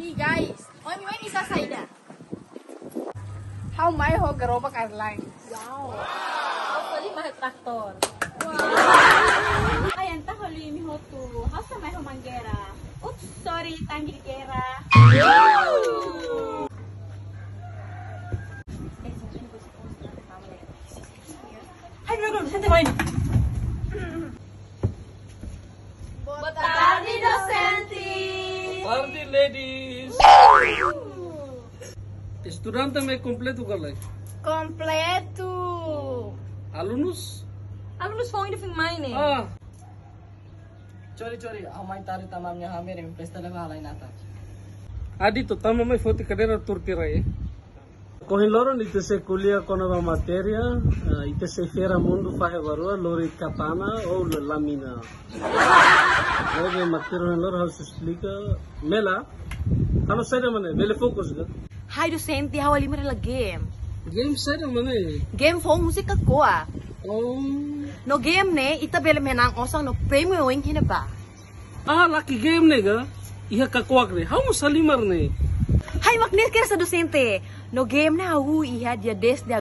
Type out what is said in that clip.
Hey guys, on when is Saida? How may ho gerobak airline? Wow. Hopefully mahal traktor. Wow. Ayan ta huli mi ho tu. How's may ho manggera? Oops, sorry, tanggil gera. Ay, no, sente main. Boa tarde, docente. Tarde, ladies. Estudante me completo kalai. Completo. Alunos? Alunos phone ini fing main eh. Ah, Chori, amai tari tamamnya hamir yang pesta lama halai nata. adi to tama mai foti cadeira turtira eh. Corre loro ite se culia con la materia, ite se fera mundo fahe varua lori capana ou lamina. Oye, matero loro how se explica mela. Halo sada mane, mele focus ga. Hai docente, hawali mo nila game. Game sada mane. Game phone musik ako ah. Oh. No game ne, itabele menang osang no premium wing hina ba? Ah, lucky game ne ga. Iha kakuak ne. How mo salimar ne? Hai magnis kira sa docente. No game na hu iha dia des dia